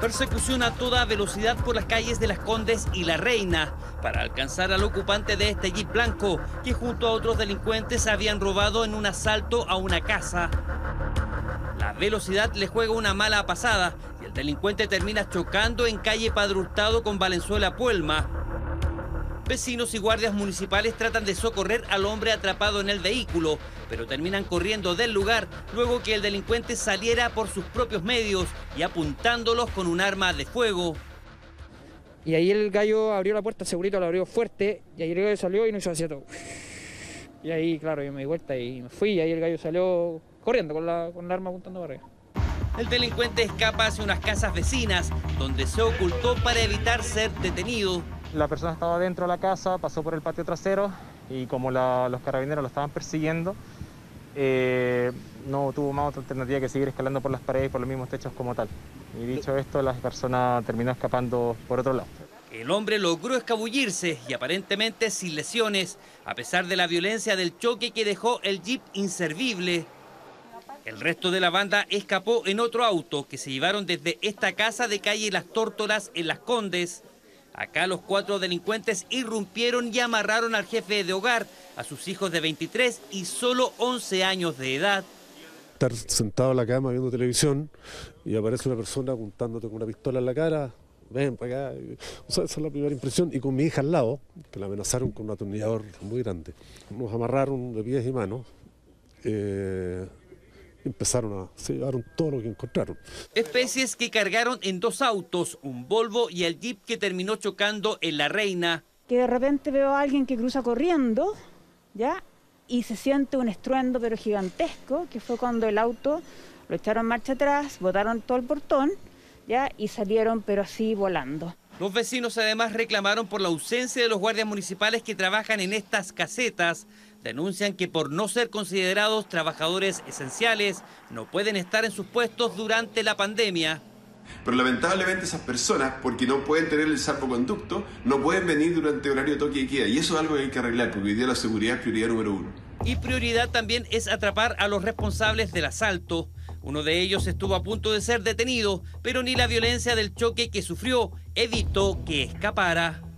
Persecución a toda velocidad por las calles de Las Condes y La Reina para alcanzar al ocupante de este jeep blanco que junto a otros delincuentes habían robado en un asalto a una casa. La velocidad le juega una mala pasada y el delincuente termina chocando en calle Padre Hurtado con Valenzuela Puelma. Vecinos y guardias municipales tratan de socorrer al hombre atrapado en el vehículo, pero terminan corriendo del lugar luego que el delincuente saliera por sus propios medios y apuntándolos con un arma de fuego. Y ahí el gallo abrió la puerta, segurito la abrió fuerte, y ahí el gallo salió y nos hizo así todo. Y ahí, claro, yo me di vuelta y me fui, y ahí el gallo salió corriendo con el arma apuntando para arriba. El delincuente escapa hacia unas casas vecinas, donde se ocultó para evitar ser detenido. La persona estaba dentro de la casa, pasó por el patio trasero y como los carabineros lo estaban persiguiendo, no tuvo más otra alternativa que seguir escalando por las paredes y por los mismos techos como tal. Y dicho esto, la persona terminó escapando por otro lado. El hombre logró escabullirse y aparentemente sin lesiones, a pesar de la violencia del choque que dejó el jeep inservible. El resto de la banda escapó en otro auto que se llevaron desde esta casa de calle Las Tórtolas en Las Condes. Acá los 4 delincuentes irrumpieron y amarraron al jefe de hogar, a sus hijos de 23 y solo 11 años de edad. Estar sentado en la cama viendo televisión y aparece una persona apuntándote con una pistola en la cara, ven para acá. O sea, esa es la primera impresión. Y con mi hija al lado, que la amenazaron con un atornillador muy grande. Nos amarraron de pies y manos. Se llevaron todo lo que encontraron. Especies que cargaron en 2 autos, un Volvo y el jeep que terminó chocando en La Reina. Que de repente veo a alguien que cruza corriendo, ¿ya? Y se siente un estruendo pero gigantesco, que fue cuando el auto lo echaron marcha atrás, botaron todo el portón, ¿ya? Y salieron pero así volando. Los vecinos además reclamaron por la ausencia de los guardias municipales que trabajan en estas casetas. Denuncian que por no ser considerados trabajadores esenciales no pueden estar en sus puestos durante la pandemia. Pero lamentablemente esas personas, porque no pueden tener el salvoconducto, no pueden venir durante horario de toque y queda. Y eso es algo que hay que arreglar, porque hoy día la seguridad es prioridad número 1. Y prioridad también es atrapar a los responsables del asalto. Uno de ellos estuvo a punto de ser detenido, pero ni la violencia del choque que sufrió evitó que escapara.